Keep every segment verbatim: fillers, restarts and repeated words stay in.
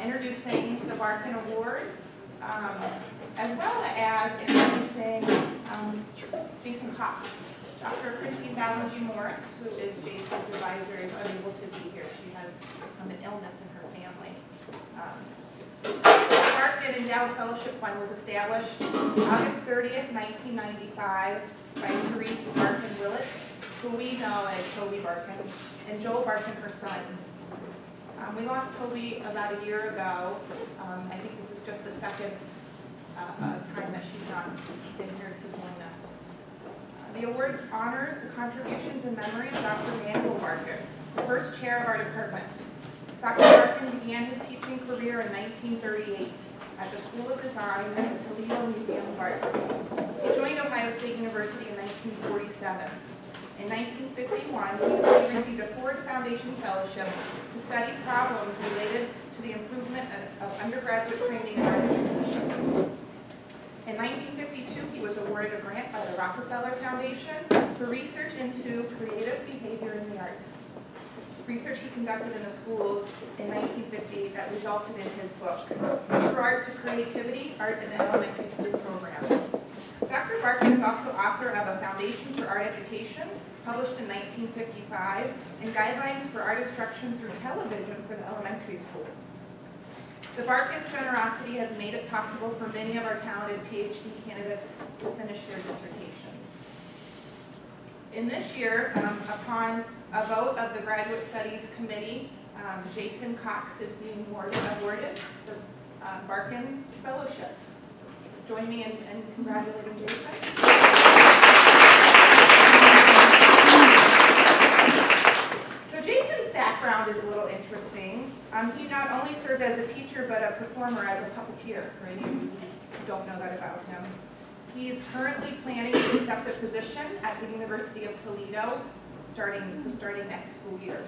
introducing the Barkan Award, um, as well as introducing um, Jason Cox. Doctor Christine Ballinger-Morris, who is Jason's advisor, is unable to be here. She has um, an illness in her family. Um, the Barkan Endowed Fellowship Fund was established August thirtieth, nineteen ninety-five by Therese Barkan Willits, who we know as Toby Barkan, and Joel Barkan, her son. Um, we lost Toby about a year ago. Um, I think this is just the second uh, uh, time that she's not been here to join us. Uh, the award honors the contributions and memory of Doctor Manuel Barkan, the first chair of our department. Doctor Barkan began his teaching career in nineteen thirty-eight at the School of Design at the Toledo Museum of Art. He joined Ohio State University in nineteen forty-seven. In nineteen fifty-one, he received a Ford Foundation Fellowship to study problems related to the improvement of undergraduate training in art education. In nineteen fifty-two, he was awarded a grant by the Rockefeller Foundation for research into creative behavior in the arts. Research he conducted in the schools in nineteen fifty-eight that resulted in his book, Through Art to Creativity, Art in the Elementary School Program. Doctor Barkan is also author of A Foundation for Art Education, published in nineteen fifty-five, and Guidelines for Art Instruction through Television for the Elementary Schools. The Barkan's generosity has made it possible for many of our talented PhD candidates to finish their dissertations. In this year, um, upon a vote of the Graduate Studies Committee, um, Jason Cox is being awarded, awarded the uh, Barkan Fellowship. Join me in, in congratulating Jason. So Jason's background is a little interesting. Um, he not only served as a teacher, but a performer as a puppeteer, for any of you who don't know that about him. He is currently planning to accept a position at the University of Toledo, starting, starting next school year.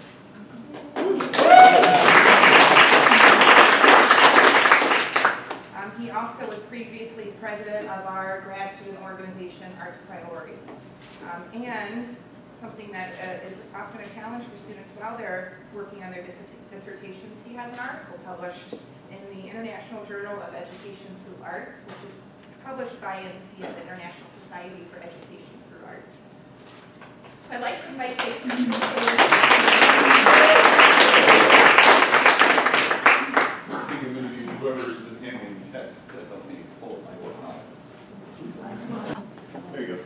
Um, he also was previously president of our grad student organization, Arts Priority. Um, and something that uh, is often a challenge for students while they're working on their dis dissertations, he has an article published in the International Journal of Education Through Art, which is published by I N C, the International Society for Education Through Art. So I'd like to invite Jason to the stage. I think I'm going to use whoever's been handling the text to help me pull my work off. There you go.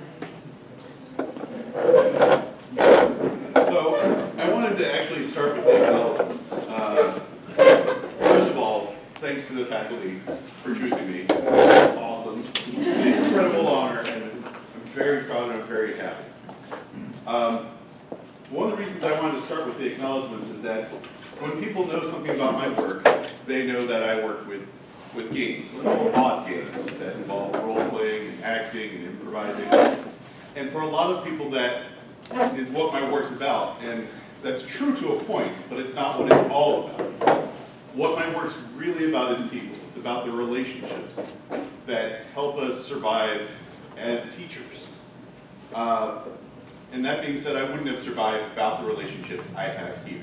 So, I wanted to actually start with the acknowledgements. Uh, first of all, thanks to the faculty for choosing me. Awesome. It's an incredible honor, and I'm very proud and I'm very happy. Um, one of the reasons I wanted to start with the acknowledgements is that when people know something about my work, they know that I work with, with games, little odd games that involve role-playing and acting and improvising. And for a lot of people, that is what my work's about. And that's true to a point, but it's not what it's all about. What my work's really about is people. It's about the relationships that help us survive as teachers. Uh, and that being said, I wouldn't have survived without the relationships I have here.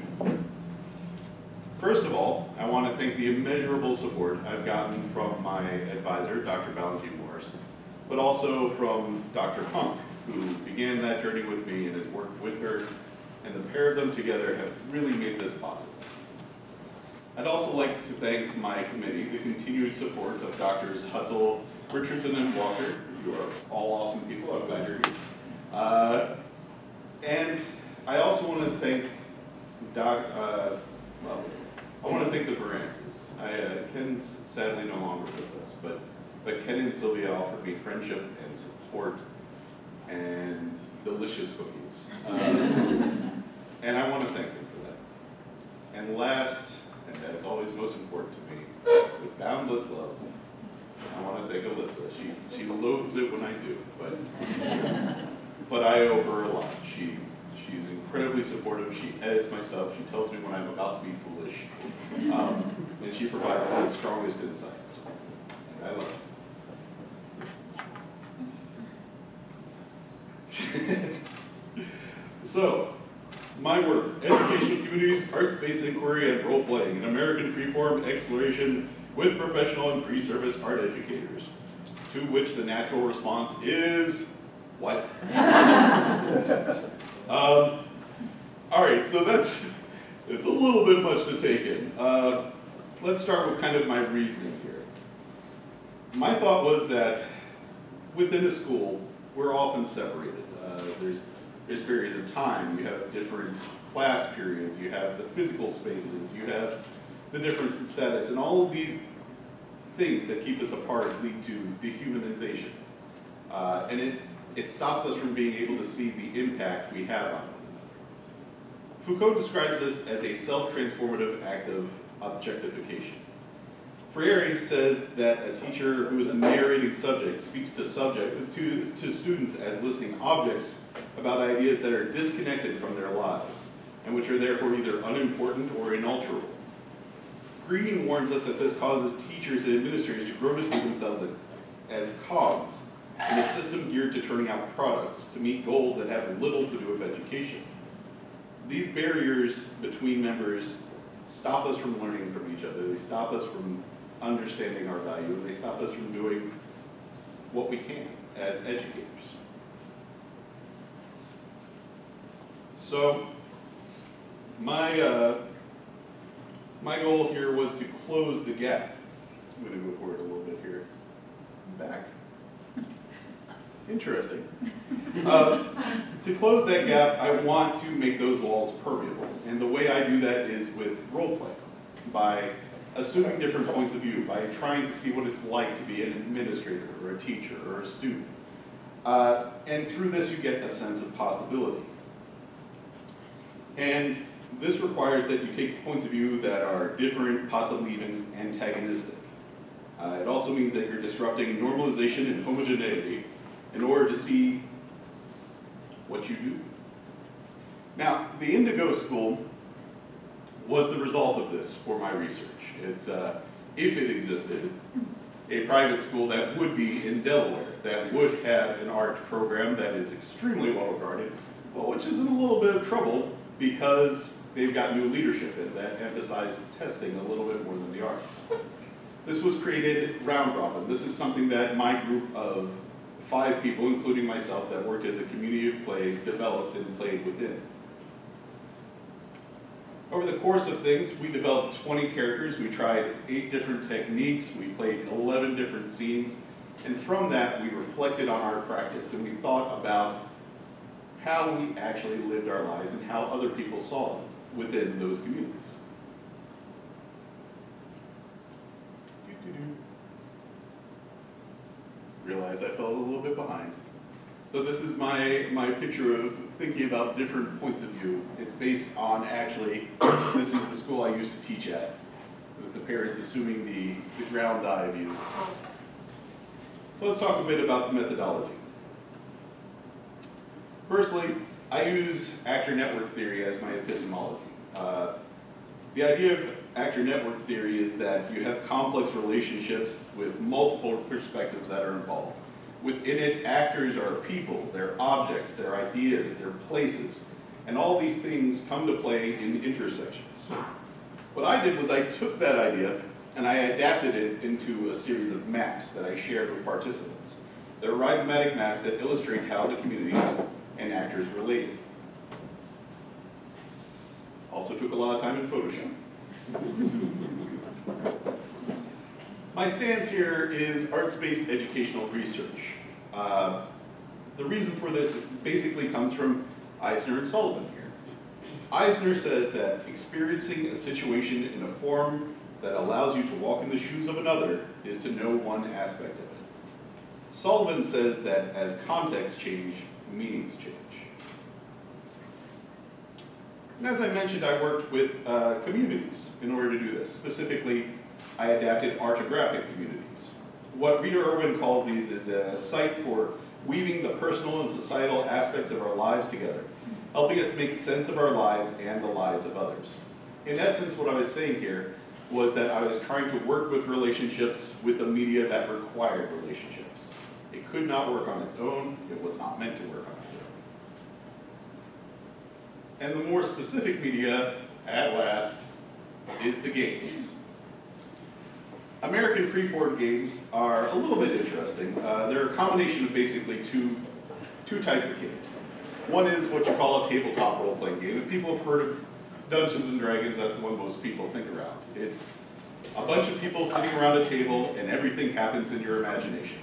First of all, I want to thank the immeasurable support I've gotten from my advisor, Doctor Ballinger-Morris, but also from Doctor Funk, who began that journey with me and has worked with her, and the pair of them together have really made this possible. I'd also like to thank my committee, the continued support of Doctors Hutzel, Richardson, and Walker. You are all awesome people. I'm glad you're here. Uh, and I also want to thank Doc, uh, well, I want to thank the Marantzes. I, uh, Ken's sadly no longer with us, but, but Ken and Sylvia offered me friendship and support and delicious cookies. Um, and I want to thank them for that. And last, and that is always most important to me, with boundless love, I want to thank Alyssa. She, she loathes it when I do, but, but I owe her a lot. She, she's incredibly supportive. She edits my stuff. She tells me when I'm about to be foolish. Um, and she provides the strongest insights. And I love it. So, my work, educational communities, arts-based inquiry, and role-playing, an American freeform exploration with professional and pre-service art educators. To which the natural response is, what? um, all right, so that's, it's a little bit much to take in. Uh, let's start with kind of my reasoning here. My thought was that within a school, we're often separated. Uh, there's, there's periods of time, you have different class periods, you have the physical spaces, you have the difference in status, and all of these things that keep us apart lead to dehumanization. Uh, and it, it stops us from being able to see the impact we have on one another. Foucault describes this as a self-transformative act of objectification. Freire says that a teacher who is a narrating subject speaks to subject to, to students as listening objects about ideas that are disconnected from their lives, and which are therefore either unimportant or inalterable. Green warns us that this causes teachers and administrators to grow to see themselves as, as cogs in a system geared to turning out products to meet goals that have little to do with education. These barriers between members stop us from learning from each other. They stop us from understanding our value, and they stop us from doing what we can as educators. So my, uh, my goal here was to close the gap. I'm going to go forward a little bit here. Back. Interesting. Uh, to close that gap, I want to make those walls permeable. And the way I do that is with role play, by assuming different points of view, by trying to see what it's like to be an administrator or a teacher or a student. Uh, and through this, you get a sense of possibility. And this requires that you take points of view that are different, possibly even antagonistic. Uh, it also means that you're disrupting normalization and homogeneity in order to see what you do. Now, the Indigo School was the result of this for my research. It's, uh, if it existed, a private school that would be in Delaware, that would have an art program that is extremely well regarded, but which is in a little bit of trouble because they've got new leadership and that emphasized testing a little bit more than the arts. This was created round robin. This is something that my group of five people, including myself, that worked as a community of play, developed and played within. Over the course of things, we developed twenty characters, we tried eight different techniques, we played eleven different scenes, and from that we reflected on our practice and we thought about how we actually lived our lives and how other people saw them within those communities. Realize I fell a little bit behind. So this is my, my picture of thinking about different points of view. It's based on actually, this is the school I used to teach at, with the parents assuming the, the ground eye view. So let's talk a bit about the methodology. Firstly, I use actor network theory as my epistemology. Uh, the idea of actor network theory is that you have complex relationships with multiple perspectives that are involved. Within it, actors are people, they're objects, they're ideas, they're places, and all these things come to play in intersections. What I did was I took that idea and I adapted it into a series of maps that I shared with participants. They're rhizomatic maps that illustrate how the communities and actors related. Also took a lot of time in Photoshop. My stance here is arts-based educational research. Uh, the reason for this basically comes from Eisner and Sullivant here. Eisner says that experiencing a situation in a form that allows you to walk in the shoes of another is to know one aspect of it. Sullivant says that as contexts change, meanings change. And as I mentioned, I worked with uh, communities in order to do this. Specifically, I adapted artographic communities. What Rita Irwin calls these is a site for weaving the personal and societal aspects of our lives together, helping us make sense of our lives and the lives of others. In essence, what I was saying here was that I was trying to work with relationships with a media that required relationships. It could not work on its own. It was not meant to work on its own. And the more specific media, at last, is the games. American freeform games are a little bit interesting. Uh, they're a combination of basically two, two types of games. One is what you call a tabletop role-playing game. If people have heard of Dungeons and Dragons, that's the one most people think around. It's a bunch of people sitting around a table and everything happens in your imagination.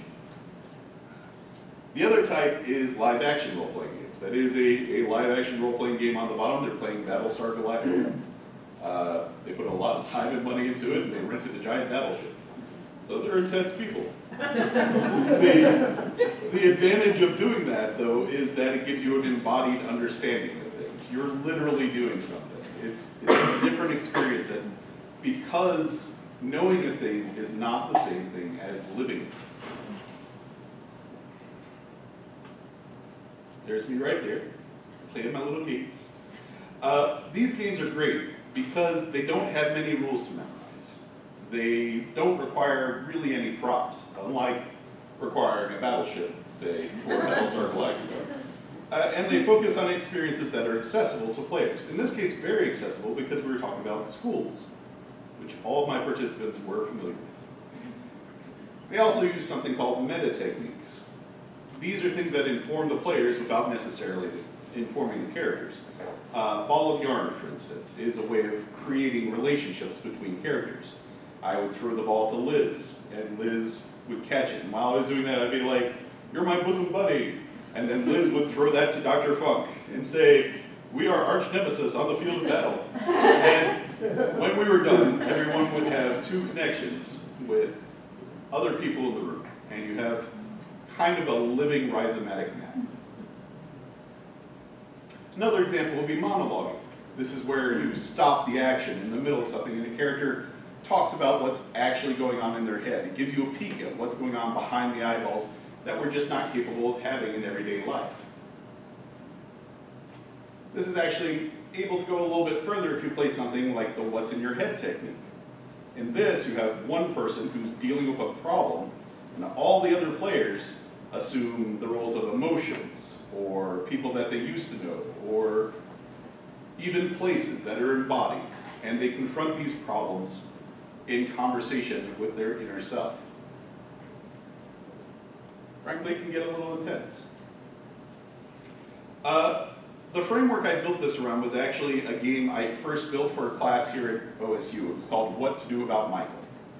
The other type is live-action role-playing games. That is a, a live-action role-playing game on the bottom. They're playing Battlestar Galactica. Uh, they put a lot of time and money into it, and they rented a giant battleship. So they're intense people. the, the advantage of doing that, though, is that it gives you an embodied understanding of things. You're literally doing something. It's, it's a different experience, and because knowing a thing is not the same thing as living it. There's me right there, playing my little games. Uh, these games are great because they don't have many rules to memorize. They don't require really any props, unlike requiring a battleship, say, for Battlestar Galactica. Uh, and they focus on experiences that are accessible to players. In this case, very accessible because we were talking about schools, which all of my participants were familiar with. They also use something called meta techniques. These are things that inform the players without necessarily informing the characters. Uh, Ball of Yarn, for instance, is a way of creating relationships between characters. I would throw the ball to Liz, and Liz would catch it. And while I was doing that, I'd be like, "You're my bosom buddy." And then Liz would throw that to Doctor Funk and say, "We are arch nemesis on the field of battle." And when we were done, everyone would have two connections with other people in the room. And you have kind of a living rhizomatic map. Another example would be monologuing. This is where you stop the action in the middle of something and the character talks about what's actually going on in their head. It gives you a peek at what's going on behind the eyeballs that we're just not capable of having in everyday life. This is actually able to go a little bit further if you play something like the what's in your head technique. In this, you have one person who's dealing with a problem, and all the other players assume the roles of emotions, or people that they used to know, or even places that are embodied, and they confront these problems in conversation with their inner self. Frankly, it can get a little intense. Uh, the framework I built this around was actually a game I first built for a class here at O S U. It was called What to Do About Michael.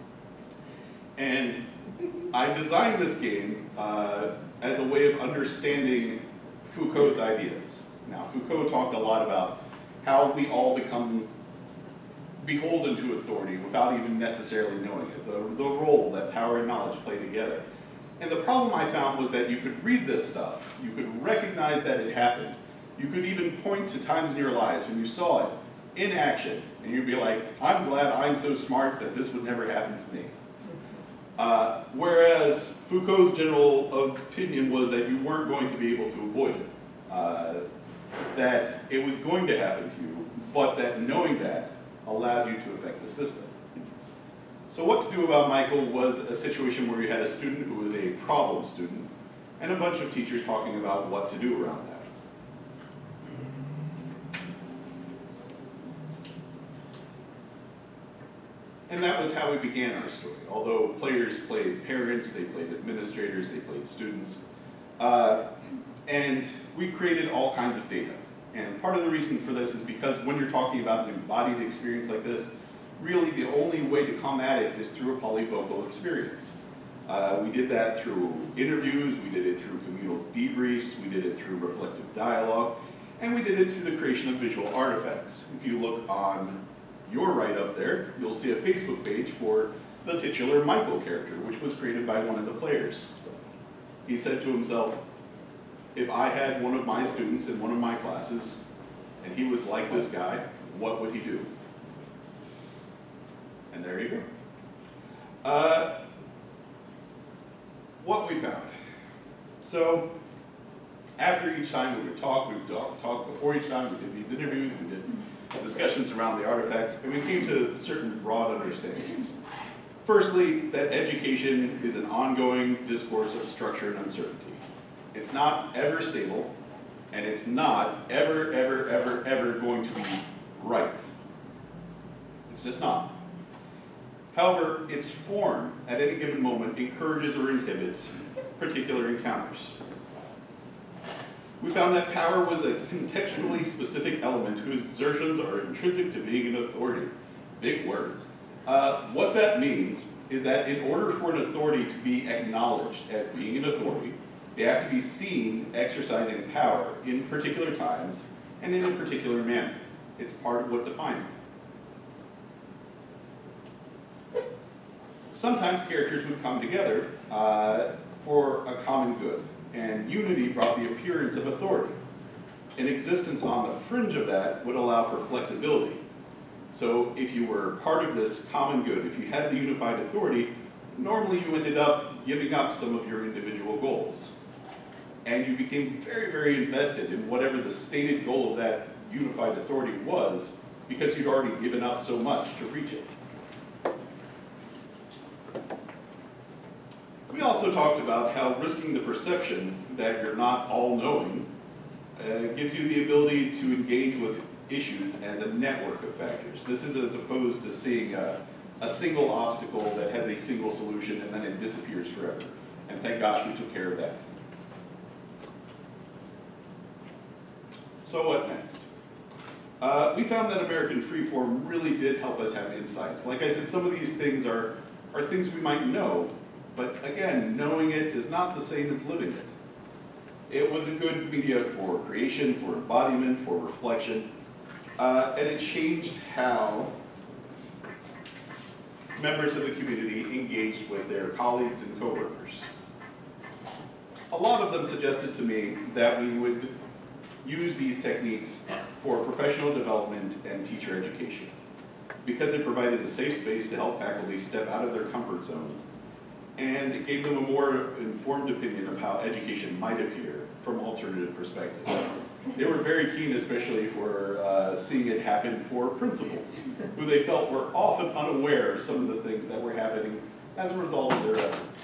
And I designed this game uh, as a way of understanding Foucault's ideas. Now, Foucault talked a lot about how we all become beholden to authority without even necessarily knowing it, the, the role that power and knowledge play together. And the problem I found was that you could read this stuff, you could recognize that it happened, you could even point to times in your lives when you saw it in action, and you'd be like, I'm glad I'm so smart that this would never happen to me. Uh, whereas Foucault's general opinion was that you weren't going to be able to avoid it, uh, that it was going to happen to you, but that knowing that allowed you to affect the system. So What to Do About Michael was a situation where you had a student who was a problem student and a bunch of teachers talking about what to do around that. And that was how we began our story. Although players played parents, they played administrators, they played students. Uh, and we created all kinds of data. And part of the reason for this is because when you're talking about an embodied experience like this, really the only way to come at it is through a polyvocal experience. Uh, we did that through interviews, we did it through communal debriefs, we did it through reflective dialogue, and we did it through the creation of visual artifacts. If you look on your right up there, you'll see a Facebook page for the titular Michael character, which was created by one of the players. He said to himself, if I had one of my students in one of my classes, and he was like this guy, what would he do? And there you go. Uh, what we found. So, after each time we would talk, we would talk, talk before each time, we did these interviews, we did discussions around the artifacts, and we came to certain broad understandings. Firstly, that education is an ongoing discourse of structure and uncertainty. It's not ever stable, And it's not ever, ever, ever, ever going to be right. It's just not. However, its form at any given moment encourages or inhibits particular encounters. We found that power was a contextually specific element whose exertions are intrinsic to being an authority. Big words. Uh, what that means is that in order for an authority to be acknowledged as being an authority, they have to be seen exercising power in particular times and in a particular manner. It's part of what defines them. Sometimes characters would come together uh, for a common good, and unity brought the appearance of authority. An existence on the fringe of that would allow for flexibility. So if you were part of this common good, if you had the unified authority, normally you ended up giving up some of your individual goals. And you became very, very invested in whatever the stated goal of that unified authority was, because you'd already given up so much to reach it. We also talked about how risking the perception that you're not all-knowing uh, gives you the ability to engage with issues as a network of factors. This is as opposed to seeing a, a single obstacle that has a single solution and then it disappears forever. And thank gosh we took care of that. So what next? Uh, we found that American Freeform really did help us have insights. Like I said, some of these things are, are things we might know, but again, knowing it is not the same as living it. It was a good media for creation, for embodiment, for reflection, uh, and it changed how members of the community engaged with their colleagues and coworkers. A lot of them suggested to me that we would use these techniques for professional development and teacher education, because it provided a safe space to help faculty step out of their comfort zones, and it gave them a more informed opinion of how education might appear from alternative perspectives. They were very keen, especially for uh, seeing it happen for principals, who they felt were often unaware of some of the things that were happening as a result of their efforts.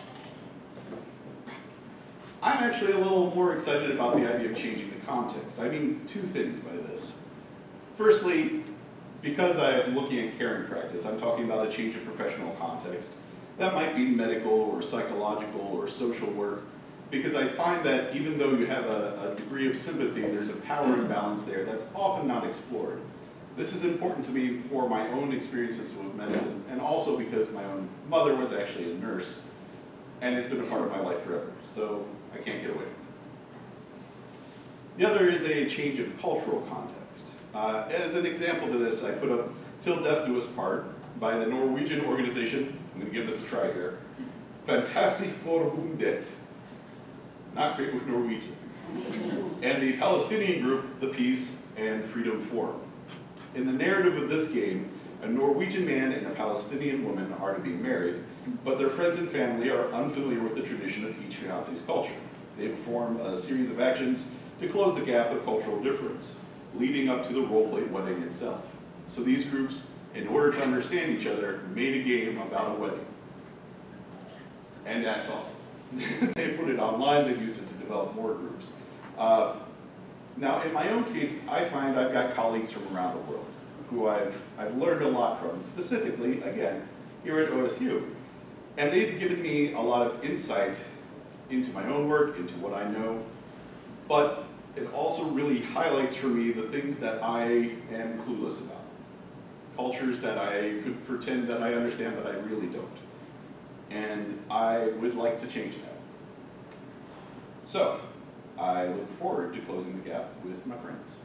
I'm actually a little more excited about the idea of changing the context. I mean two things by this. Firstly, because I'm looking at caring practice, I'm talking about a change of professional context. That might be medical or psychological or social work, because I find that even though you have a, a degree of sympathy, there's a power imbalance there that's often not explored. This is important to me for my own experiences with medicine, and also because my own mother was actually a nurse, and it's been a part of my life forever, so I can't get away from it. The other is a change of cultural context. Uh, as an example to this, I put up Till Death Do Us Part by the Norwegian organization, I'm going to give this a try here, Fantasieforbundet, not great with Norwegian, and the Palestinian group, the Peace and Freedom Forum. In the narrative of this game, a Norwegian man and a Palestinian woman are to be married, but their friends and family are unfamiliar with the tradition of each fiance's culture. They perform a series of actions to close the gap of cultural difference, leading up to the role-played wedding itself. So these groups, in order to understand each other, made a game about a wedding. And that's awesome. They put it online, they use it to develop more groups. Uh, now, in my own case, I find I've got colleagues from around the world who I've, I've learned a lot from, specifically, again, here at O S U. And they've given me a lot of insight into my own work, into what I know, but it also really highlights for me the things that I am clueless about. Cultures that I could pretend that I understand, but I really don't. And I would like to change that. So, I look forward to closing the gap with my friends.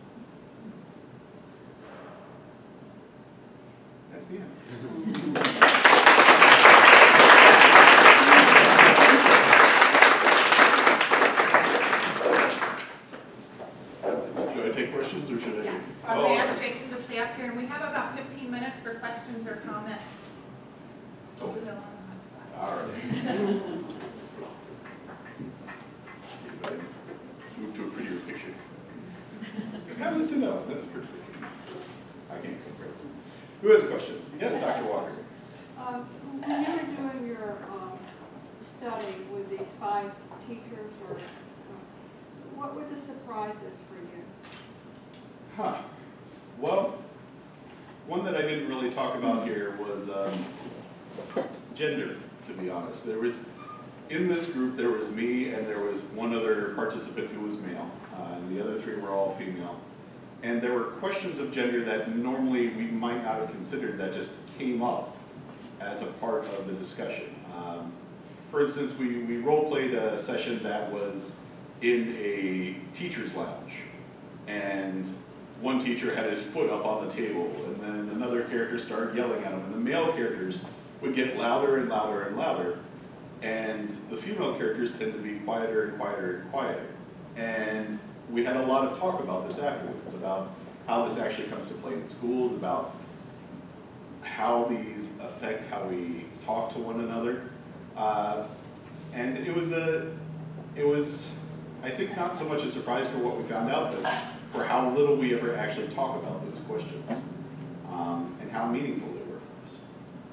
That's the end. Should I take questions or should I? Yes, I'm going to ask Jason to stay up here, and we have about fifteen minutes for questions or comments. Oh. Still on the spot. All right. Move to a prettier picture. Now let's do that one. That's a pretty picture. I can't compare it. Who has a question? Yes, Doctor Walker. Um, when you were doing your um, study with these five teachers, or uh, what were the surprises for you? Huh. Well, one that I didn't really talk about here was um, gender, to be honest. There was, in this group, there was me and there was one other participant who was male, uh, and the other three were all female. And there were questions of gender that normally we might not have considered that just came up as a part of the discussion. Um, for instance, we, we role-played a session that was in a teacher's lounge. And one teacher had his foot up on the table, and then another character started yelling at him, and the male characters would get louder and louder and louder, and the female characters tend to be quieter and quieter and quieter. And we had a lot of talk about this afterwards, about how this actually comes to play in schools, about how these affect how we talk to one another. Uh, and it was, a, it was, I think, not so much a surprise for what we found out, but for how little we ever actually talk about those questions, um, and how meaningful they were for us.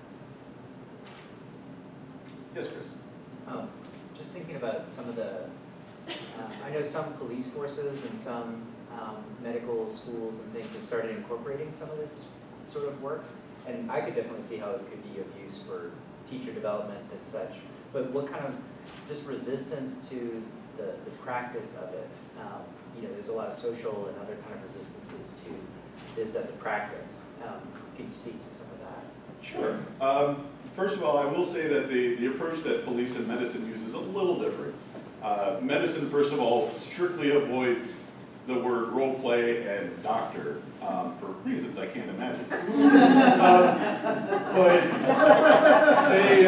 Yes, Chris? Um, just thinking about some of the, um, I know some police forces and some um, medical schools and things have started incorporating some of this sort of work, and I could definitely see how it could be of use for teacher development and such. But what kind of just resistance to the, the practice of it? Um, you know, there's a lot of social and other kind of resistances to this as a practice. Um, can you speak to some of that? Sure. Um, first of all, I will say that the, the approach that police and medicine use is a little different. Uh, medicine, first of all, strictly avoids the word role play and doctor um, for reasons I can't imagine. um, but they,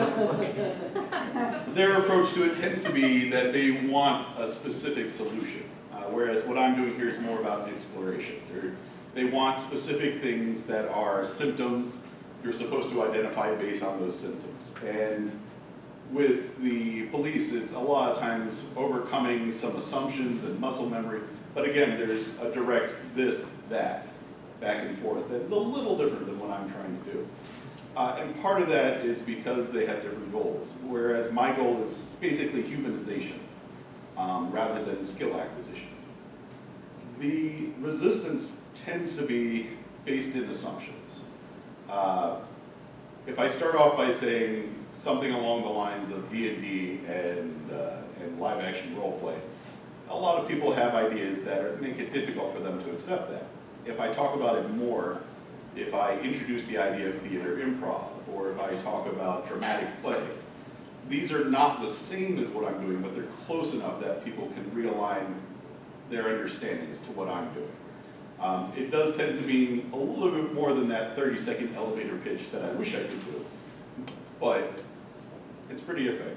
uh, their approach to it tends to be that they want a specific solution. Uh, whereas what I'm doing here is more about exploration. They're, they want specific things that are symptoms you're supposed to identify based on those symptoms. And with the police, it's a lot of times overcoming some assumptions and muscle memory. But again, there's a direct this, that, back and forth that is a little different than what I'm trying to do. Uh, and part of that is because they have different goals. Whereas my goal is basically humanization um, rather than skill acquisition. The resistance tends to be based in assumptions. Uh, if I start off by saying something along the lines of D and D and, uh, and live action role play, a lot of people have ideas that are, make it difficult for them to accept that. If I talk about it more, if I introduce the idea of theater improv, or if I talk about dramatic play, these are not the same as what I'm doing, but they're close enough that people can realign their understandings to what I'm doing. Um, it does tend to mean a little bit more than that thirty second elevator pitch that I wish I could do, but it's pretty effective.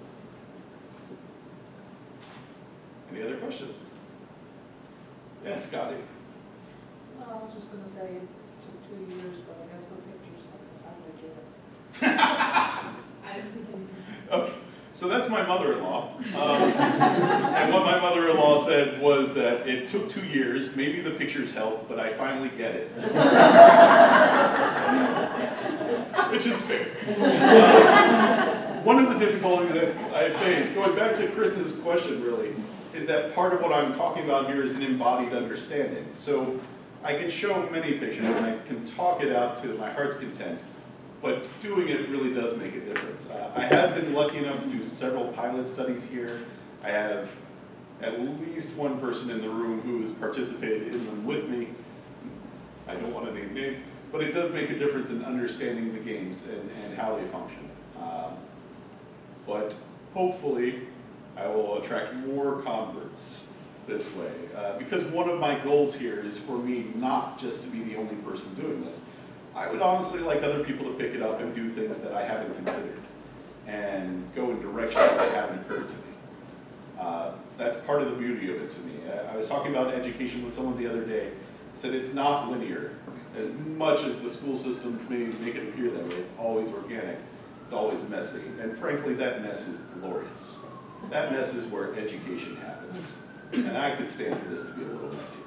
Any other questions? Yes, Scotty. No, I was just gonna say it took two years, but I guess the pictures, I'm legit. Okay, so that's my mother-in-law. Um, and what my mother-in-law said was that it took two years, maybe the pictures helped, but I finally get it. Which is fair. Uh, one of the difficulties I've, I've faced, going back to Chris's question really, is that part of what I'm talking about here is an embodied understanding. So I can show many pictures and I can talk it out to my heart's content, but doing it really does make a difference. Uh, I have been lucky enough to do several pilot studies here. I have at least one person in the room who has participated in them with me. I don't want to name names, but it does make a difference in understanding the games and, and how they function. Um, but hopefully, I will attract more converts this way. Uh, because one of my goals here is for me not just to be the only person doing this. I would honestly like other people to pick it up and do things that I haven't considered and go in directions that haven't occurred to me. Uh, that's part of the beauty of it to me. I, I was talking about education with someone the other day, said it's not linear. As much as the school systems may make it appear that way, it's always organic, it's always messy, and frankly that mess is glorious. That mess is where education happens. And I could stand for this to be a little messier.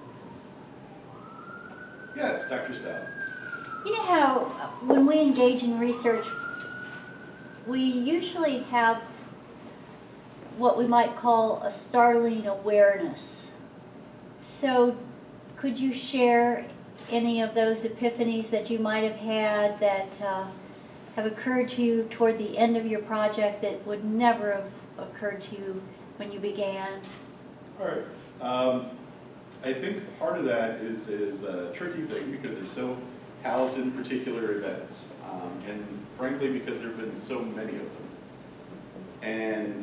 Yes, Doctor Stout. You know how uh, when we engage in research, we usually have what we might call a startling awareness. So could you share any of those epiphanies that you might have had that uh, have occurred to you toward the end of your project that would never have occurred to you when you began? All right. Um, I think part of that is, is a tricky thing because they're so housed in particular events. Um, and frankly, because there have been so many of them. And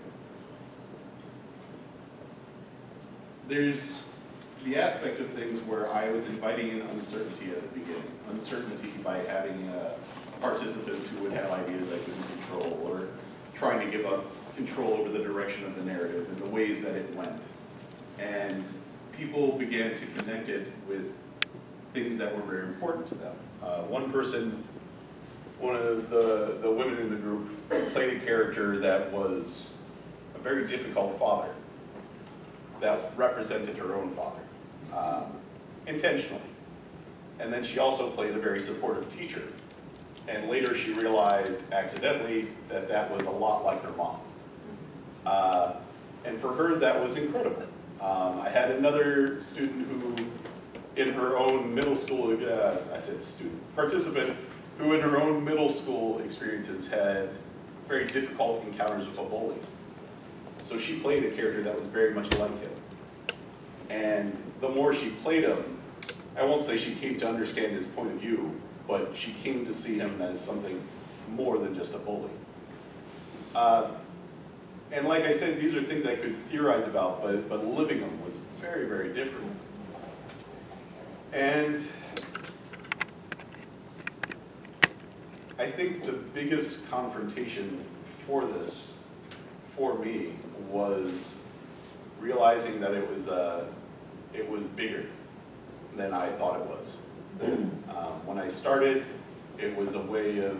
there's the aspect of things where I was inviting in uncertainty at the beginning. Uncertainty by having uh, participants who would have ideas I couldn't control, or trying to give up control over the direction of the narrative and the ways that it went. And people began to connect it with things that were very important to them. Uh, one person, one of the, the women in the group played a character that was a very difficult father that represented her own father, um, intentionally. And then she also played a very supportive teacher. And later she realized, accidentally, that that was a lot like her mom. Uh, and for her, that was incredible. Um, I had another student who, in her own middle school, uh, I said student, participant, who in her own middle school experiences had very difficult encounters with a bully. So she played a character that was very much like him. And the more she played him, I won't say she came to understand his point of view, but she came to see him as something more than just a bully. Uh, and like I said, these are things I could theorize about, but, but living them was very, very different. And I think the biggest confrontation for this, for me, was realizing that it was, uh, it was bigger than I thought it was. Um, when I started, it was a way of,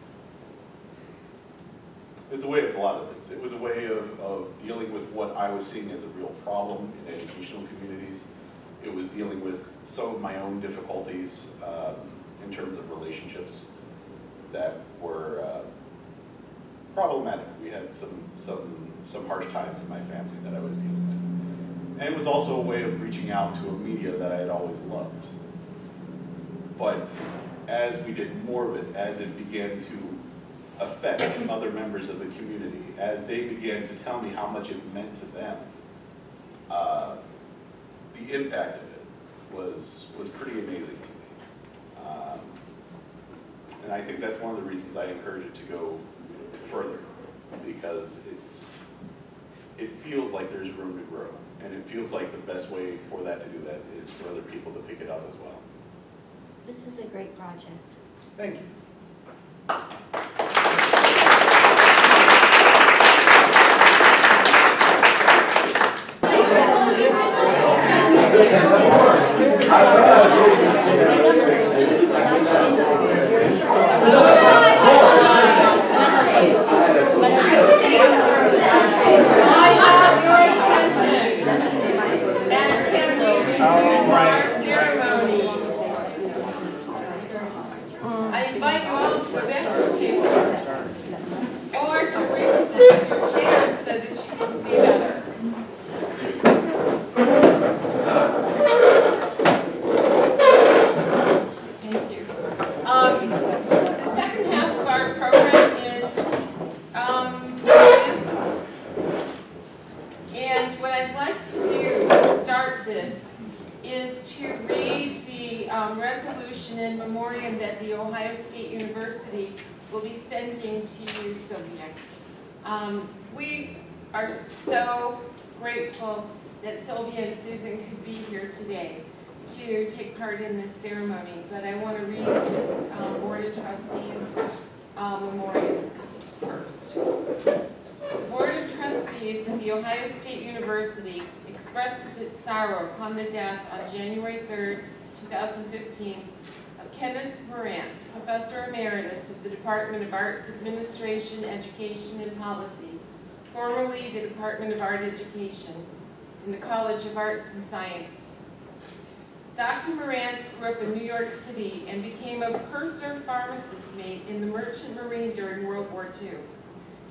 it's a way of a lot of things. It was a way of, of dealing with what I was seeing as a real problem in educational communities. It was dealing with some of my own difficulties um, in terms of relationships that were uh, problematic. We had some, some, some harsh times in my family that I was dealing with. And it was also a way of reaching out to a media that I had always loved. But as we did more of it, as it began to affect other members of the community, as they began to tell me how much it meant to them, uh, the impact of it was, was pretty amazing to me. Um, and I think that's one of the reasons I encourage it to go further, because it's, it feels like there's room to grow. And it feels like the best way for that to do that is for other people to pick it up as well. This is a great project. Thank you. Um, we are so grateful that Sylvia and Susan could be here today to take part in this ceremony, but I want to read this um, Board of Trustees uh, memorial first. The Board of Trustees of The Ohio State University expresses its sorrow upon the death on January third, two thousand fifteen, of Kenneth Marantz, Professor Emeritus of the Department of Arts Administration, Education, and Policy, formerly the Department of Art Education in the College of Arts and Sciences. Doctor Marantz grew up in New York City and became a purser pharmacist mate in the Merchant Marine during World War Two.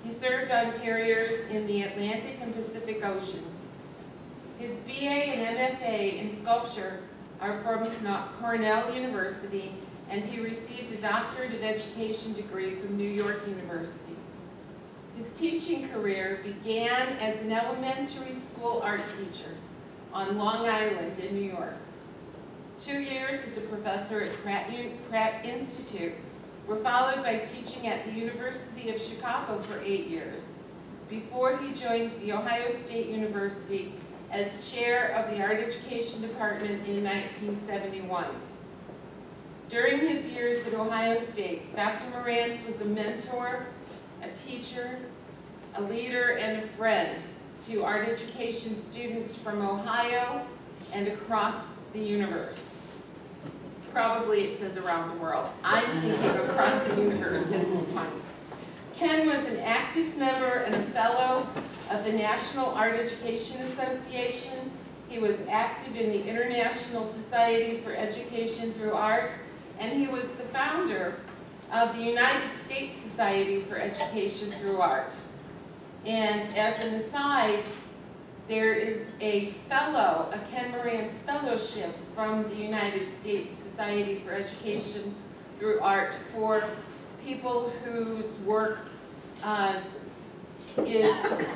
He served on carriers in the Atlantic and Pacific Oceans. His B A and M F A in sculpture are from Cornell University, and he received a Doctorate of Education degree from New York University. His teaching career began as an elementary school art teacher on Long Island in New York. Two years as a professor at Pratt, Pratt Institute were followed by teaching at the University of Chicago for eight years, before he joined the Ohio State University as chair of the Art Education Department in nineteen seventy-one. During his years at Ohio State, Doctor Marantz was a mentor, a teacher, a leader, and a friend to art education students from Ohio and across the universe. Probably it says around the world. I'm thinking across the universe at this time. Ken was an active member and a fellow of the National Art Education Association. He was active in the International Society for Education Through Art, and he was the founder of the United States Society for Education Through Art. And as an aside, there is a fellow, a Ken Marantz Fellowship from the United States Society for Education Through Art for people whose work uh, is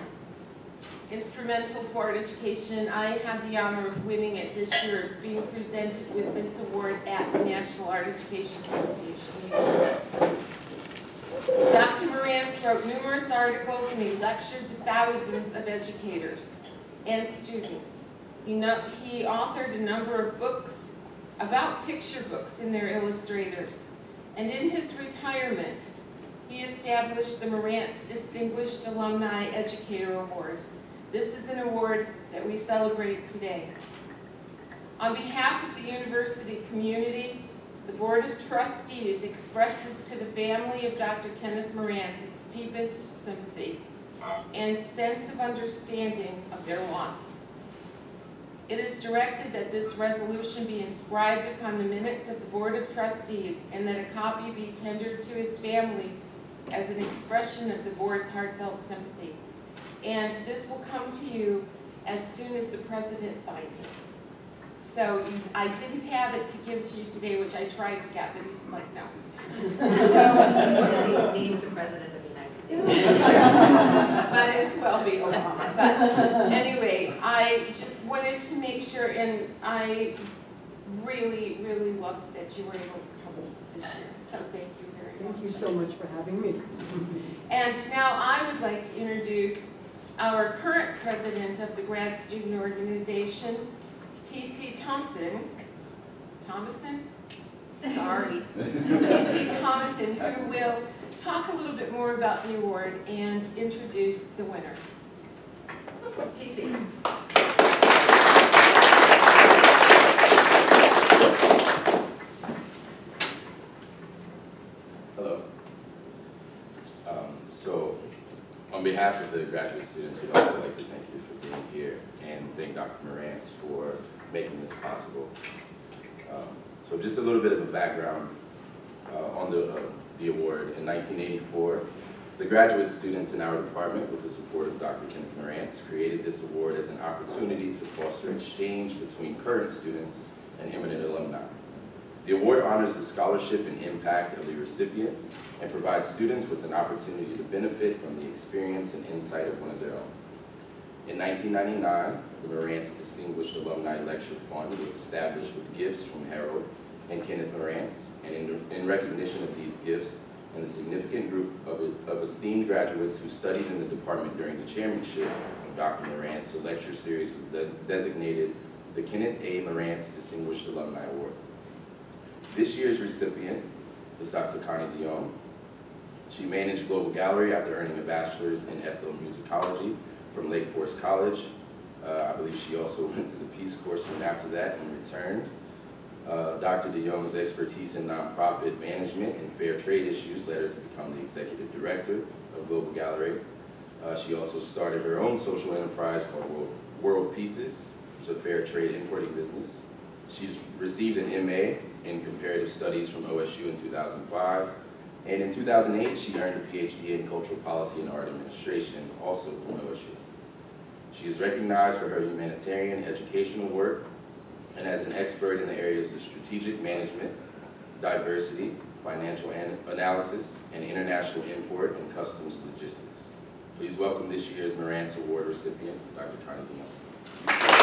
instrumental to art education. I had the honor of winning it this year, being presented with this award at the National Art Education Association. Doctor Marantz wrote numerous articles and he lectured to thousands of educators and students. He, no, he authored a number of books about picture books and their illustrators. And in his retirement, he established the Marantz Distinguished Alumni Educator Award. This is an award that we celebrate today. On behalf of the university community, the Board of Trustees expresses to the family of Doctor Kenneth Marantz its deepest sympathy and sense of understanding of their loss. It is directed that this resolution be inscribed upon the minutes of the Board of Trustees and that a copy be tendered to his family as an expression of the board's heartfelt sympathy. And this will come to you as soon as the president signs it. So you, I didn't have it to give to you today, which I tried to get, but he's like, no. So he's the president of the United States. Might as well be Obama. But anyway, I just wanted to make sure, and I really, really loved that you were able to come this year. So thank you very much. Thank you so much for having me. And now I would like to introduce our current president of the grad student organization, T C Thompson. Thomason? Sorry. T C Thomason, who will talk a little bit more about the award and introduce the winner. T C. Hello. Um, so, on behalf of the graduate students, we'd also like to thank you for being here and thank Doctor Marantz for making this possible. Um, so just a little bit of a background uh, on the, uh, the award. In nineteen eighty-four, the graduate students in our department, with the support of Doctor Kenneth Marantz, created this award as an opportunity to foster exchange between current students and eminent alumni. The award honors the scholarship and impact of the recipient and provides students with an opportunity to benefit from the experience and insight of one of their own. In nineteen ninety-nine, the Marantz Distinguished Alumni Lecture Fund was established with gifts from Harold and Kenneth Marantz, and in, in recognition of these gifts and the significant group of, of esteemed graduates who studied in the department during the chairmanship of Doctor Marantz, the lecture series was des designated the Kenneth A. Marantz Distinguished Alumni Award. This year's recipient is Doctor Connie DeJong. She managed Global Gallery after earning a bachelor's in ethnomusicology from Lake Forest College. Uh, I believe she also went to the Peace Corps soon after that and returned. Uh, Doctor DeJong's expertise in nonprofit management and fair trade issues led her to become the executive director of Global Gallery. Uh, she also started her own social enterprise called World, World Pieces, which is a fair trade importing business. She's received an M A in comparative studies from O S U in two thousand five, And in two thousand eight, she earned a P H D in Cultural Policy and Art Administration, also from O S U. She is recognized for her humanitarian educational work and as an expert in the areas of strategic management, diversity, financial an analysis, and international import and customs logistics. Please welcome this year's Marantz Award recipient, Doctor Connie DeJong.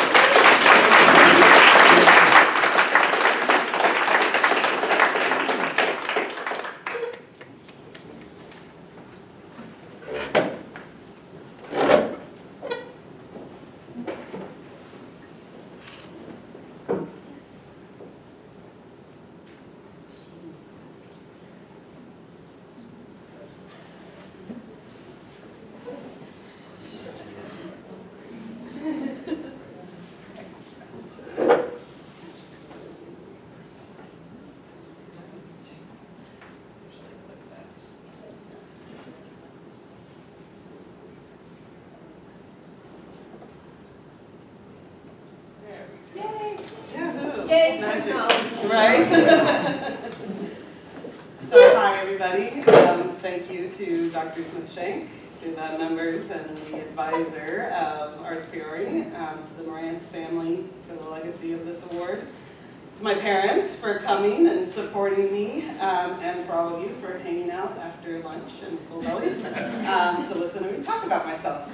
Yay, technology. Right? So hi, everybody. Um, thank you to Doctor Smith-Shank, to the members and the advisor of Arts Priori, um, to the Marantz family for the legacy of this award, to my parents for coming and supporting me, um, and for all of you for hanging out after lunch and full bellies um, to listen to me talk about myself.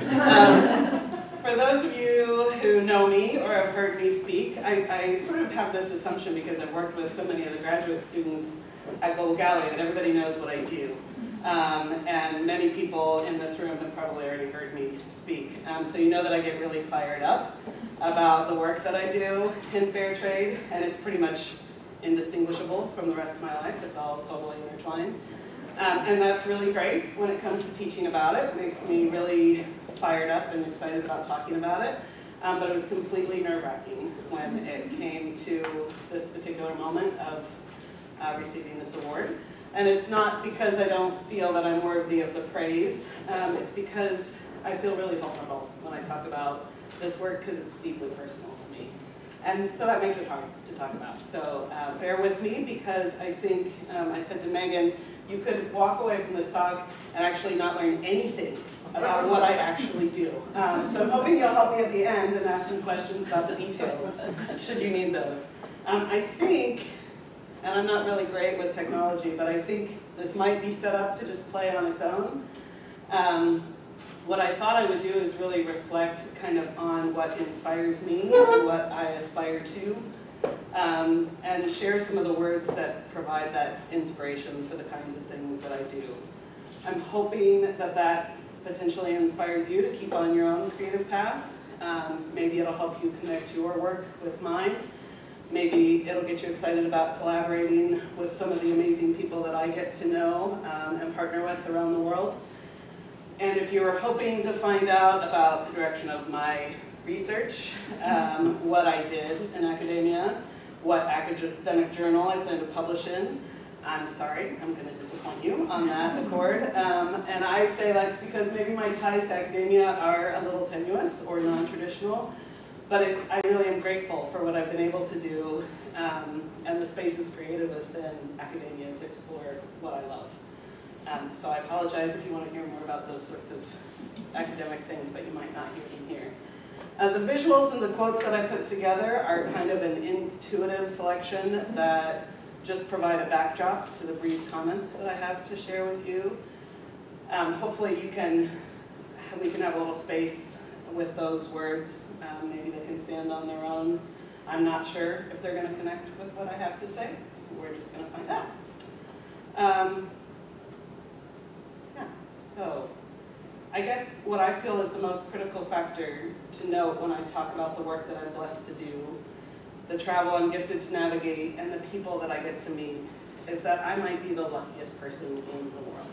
Um, For those of you who know me or have heard me speak, I, I sort of have this assumption because I've worked with so many of the graduate students at Global Gallery that everybody knows what I do. Um, and many people in this room have probably already heard me speak. Um, so you know that I get really fired up about the work that I do in fair trade, and it's pretty much indistinguishable from the rest of my life. It's all totally intertwined. Um, and that's really great when it comes to teaching about it. It makes me really fired up and excited about talking about it. Um, but it was completely nerve-wracking when it came to this particular moment of uh, receiving this award. And it's not because I don't feel that I'm worthy of the praise. Um, it's because I feel really vulnerable when I talk about this work because it's deeply personal to me. And so that makes it hard to talk about. So uh, bear with me because I think, um, I said to Megan, you could walk away from this talk and actually not learn anything about what I actually do. Um, so I'm hoping you'll help me at the end and ask some questions about the details, should you need those. Um, I think, and I'm not really great with technology, but I think this might be set up to just play on its own. Um, what I thought I would do is really reflect kind of on what inspires me and what I aspire to, um, and share some of the words that provide that inspiration for the kinds of things that I do. I'm hoping that that potentially inspires you to keep on your own creative path. Um, maybe it'll help you connect your work with mine. Maybe it'll get you excited about collaborating with some of the amazing people that I get to know um, and partner with around the world. And if you're hoping to find out about the direction of my research, um, what I did in academia, what academic journal I plan to publish in, I'm sorry, I'm going to disappoint you on that accord. Um, and I say that's because maybe my ties to academia are a little tenuous or non-traditional, but it, I really am grateful for what I've been able to do um, and the spaces created within academia to explore what I love. Um, so I apologize if you want to hear more about those sorts of academic things, but you might not hear them here. Uh, the visuals and the quotes that I put together are kind of an intuitive selection that just provide a backdrop to the brief comments that I have to share with you. Um, hopefully you can, we can have a little space with those words. Um, maybe they can stand on their own. I'm not sure if they're going to connect with what I have to say. We're just going to find out. Um, yeah, so I guess what I feel is the most critical factor to note when I talk about the work that I'm blessed to do, the travel I'm gifted to navigate, and the people that I get to meet, is that I might be the luckiest person in the world.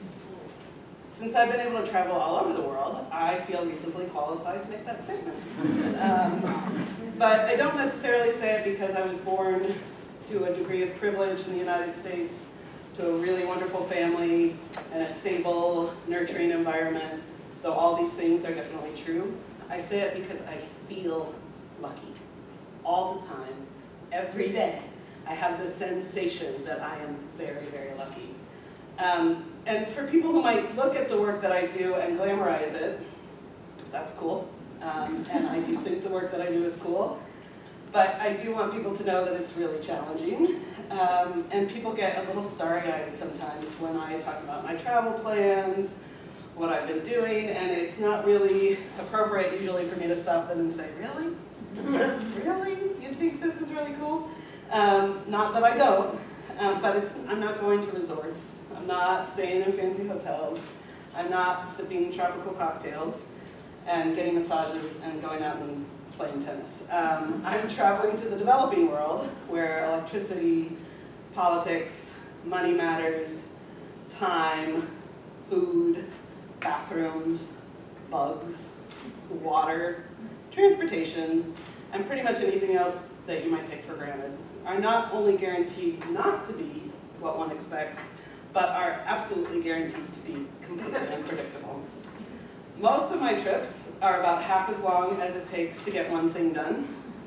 Since I've been able to travel all over the world, I feel reasonably qualified to make that statement. Um, but I don't necessarily say it because I was born to a degree of privilege in the United States, to a really wonderful family, and a stable, nurturing environment, though all these things are definitely true. I say it because I feel lucky. All the time, every day, I have the sensation that I am very, very lucky. Um, and for people who might look at the work that I do and glamorize it, that's cool. Um, and I do think the work that I do is cool. But I do want people to know that it's really challenging. Um, and people get a little starry-eyed sometimes when I talk about my travel plans, what I've been doing, and it's not really appropriate usually for me to stop them and say, really? Really? You think this is really cool? Um, not that I don't, um, but it's, I'm not going to resorts. I'm not staying in fancy hotels. I'm not sipping tropical cocktails and getting massages and going out and playing tennis. Um, I'm traveling to the developing world where electricity, politics, money matters, time, food, bathrooms, bugs, water, transportation, and pretty much anything else that you might take for granted are not only guaranteed not to be what one expects, but are absolutely guaranteed to be completely unpredictable. Most of my trips are about half as long as it takes to get one thing done.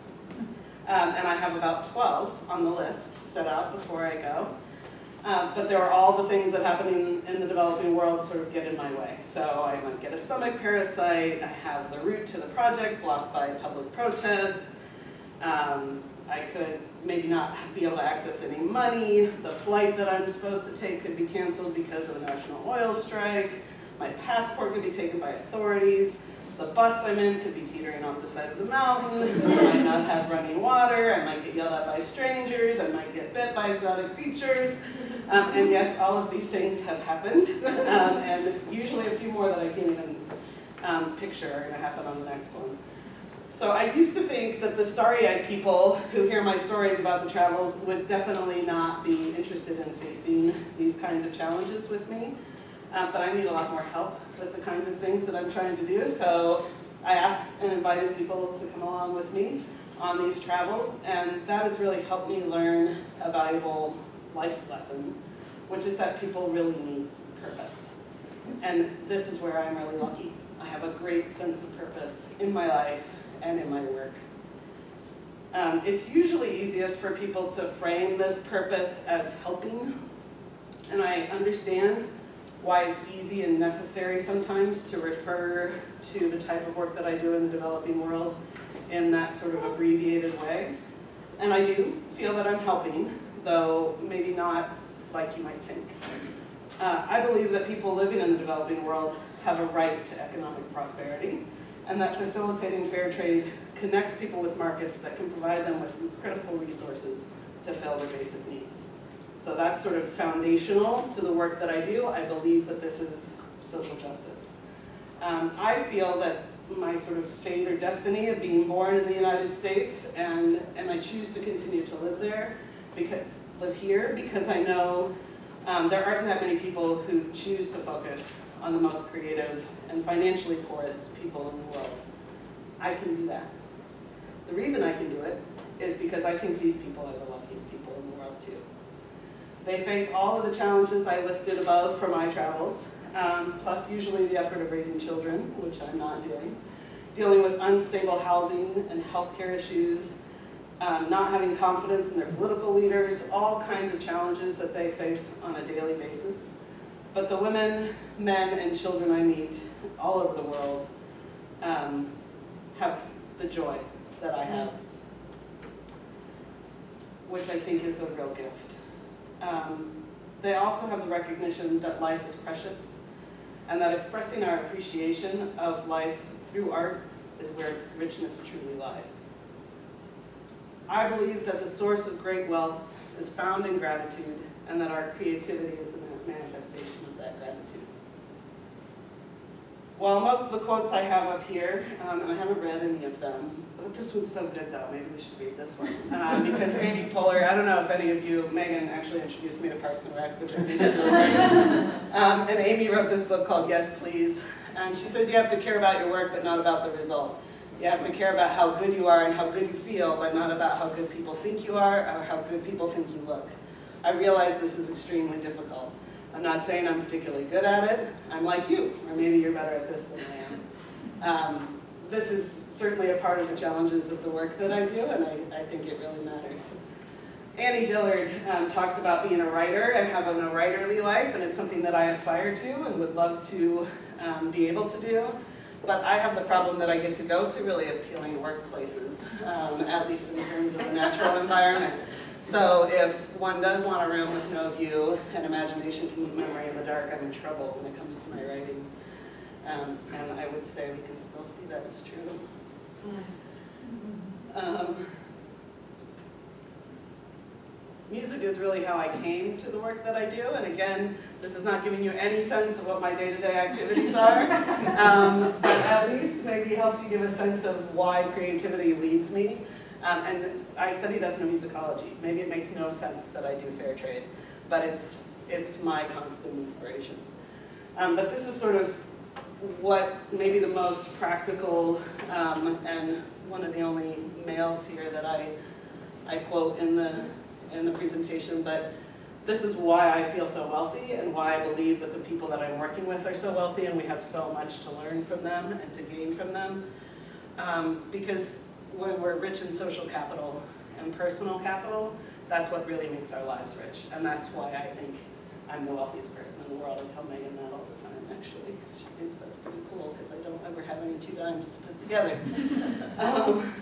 Um, and I have about twelve on the list set out before I go. Um, but there are all the things that happen in, in the developing world sort of get in my way. So I might get a stomach parasite, I have the route to the project blocked by public protests, um, I could maybe not be able to access any money, the flight that I'm supposed to take could be canceled because of a national oil strike, my passport could be taken by authorities, the bus I'm in could be teetering off the side of the mountain, I might not have running water, I might get yelled at by strangers, I might get bit by exotic creatures, um, and yes, all of these things have happened, um, and usually a few more that I can't even um, picture are going to happen on the next one. So I used to think that the starry-eyed people who hear my stories about the travels would definitely not be interested in facing these kinds of challenges with me. Uh, but I need a lot more help with the kinds of things that I'm trying to do. So I asked and invited people to come along with me on these travels, and that has really helped me learn a valuable life lesson, which is that people really need purpose. And this is where I'm really lucky. I have a great sense of purpose in my life and in my work. Um, it's usually easiest for people to frame this purpose as helping, and I understand why it's easy and necessary sometimes to refer to the type of work that I do in the developing world in that sort of abbreviated way. And I do feel that I'm helping, though maybe not like you might think. Uh, I believe that people living in the developing world have a right to economic prosperity, and that facilitating fair trade connects people with markets that can provide them with some critical resources to fill their basic needs. So that's sort of foundational to the work that I do. I believe that this is social justice. Um, I feel that my sort of fate or destiny of being born in the United States, and, and I choose to continue to live there, because, live here, because I know um, there aren't that many people who choose to focus on the most creative and financially poorest people in the world. I can do that. The reason I can do it is because I think these people are the luckiest people in the world too. They face all of the challenges I listed above for my travels, um, plus usually the effort of raising children, which I'm not doing, dealing with unstable housing and healthcare issues, um, not having confidence in their political leaders, all kinds of challenges that they face on a daily basis. But the women, men, and children I meet all over the world um, have the joy that I have, which I think is a real gift. Um, they also have the recognition that life is precious, and that expressing our appreciation of life through art is where richness truly lies. I believe that the source of great wealth is found in gratitude, and that our creativity is the manifestation of that gratitude. Well, most of the quotes I have up here, um, and I haven't read any of them, but this one's so good though, maybe we should read this one. Um, because Amy Poehler, I don't know if any of you, Megan actually introduced me to Parks and Rec, which I think is really great. Um, and Amy wrote this book called Yes, Please. And she says you have to care about your work, but not about the result. You have to care about how good you are and how good you feel, but not about how good people think you are or how good people think you look. I realize this is extremely difficult. I'm not saying I'm particularly good at it. I'm like you, or maybe you're better at this than I am. Um, this is certainly a part of the challenges of the work that I do, and I, I think it really matters. Annie Dillard um, talks about being a writer and having a writerly life, and it's something that I aspire to and would love to um, be able to do. But I have the problem that I get to go to really appealing workplaces, um, at least in terms of the natural environment. So if one does want a room with no view and imagination can meet memory in the dark, I'm in trouble when it comes to my writing. Um, and I would say we can still see that as true. Um, music is really how I came to the work that I do, and again, this is not giving you any sense of what my day-to-day activities are, um, but at least maybe helps you give a sense of why creativity leads me. Um, and I studied ethnomusicology. Maybe it makes no sense that I do fair trade, but it's, it's my constant inspiration. Um, but this is sort of what maybe the most practical um, and one of the only males here that I, I quote in the, in the presentation, but this is why I feel so wealthy and why I believe that the people that I'm working with are so wealthy and we have so much to learn from them and to gain from them. Um, because when we're rich in social capital and personal capital, that's what really makes our lives rich. And that's why I think I'm the wealthiest person in the world. I tell Megan that all the time, actually. She thinks that's pretty cool because I don't ever have any two dimes to put together. um,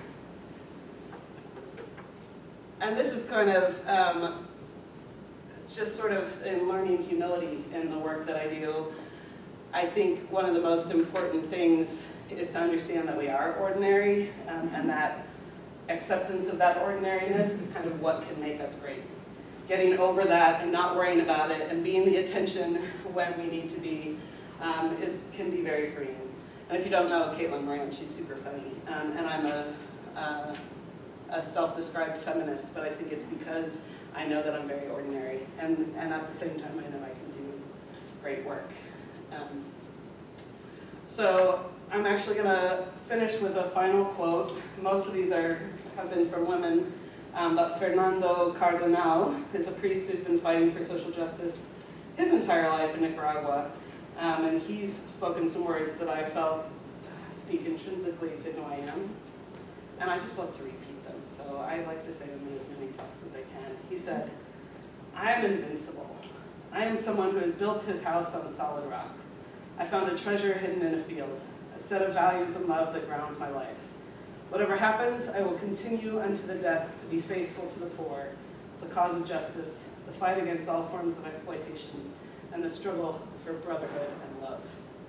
and this is kind of um, just sort of in learning humility in the work that I do. I think one of the most important things is to understand that we are ordinary, um, and that acceptance of that ordinariness is kind of what can make us great. Getting over that and not worrying about it and being the attention when we need to be um, is, can be very freeing. And if you don't know Caitlin Moran, she's super funny. Um, and I'm a, uh, a self-described feminist, but I think it's because I know that I'm very ordinary. And, and at the same time, I know I can do great work. Um, so I'm actually going to finish with a final quote. Most of these are, have been from women, um, but Fernando Cardenal is a priest who's been fighting for social justice his entire life in Nicaragua. Um, and he's spoken some words that I felt speak intrinsically to who I am. And I just love to repeat them, so I like to say them in as many talks as I can. He said, "I am invincible. I am someone who has built his house on solid rock. I found a treasure hidden in a field, a set of values and love that grounds my life. Whatever happens, I will continue unto the death to be faithful to the poor, the cause of justice, the fight against all forms of exploitation, and the struggle for brotherhood and love."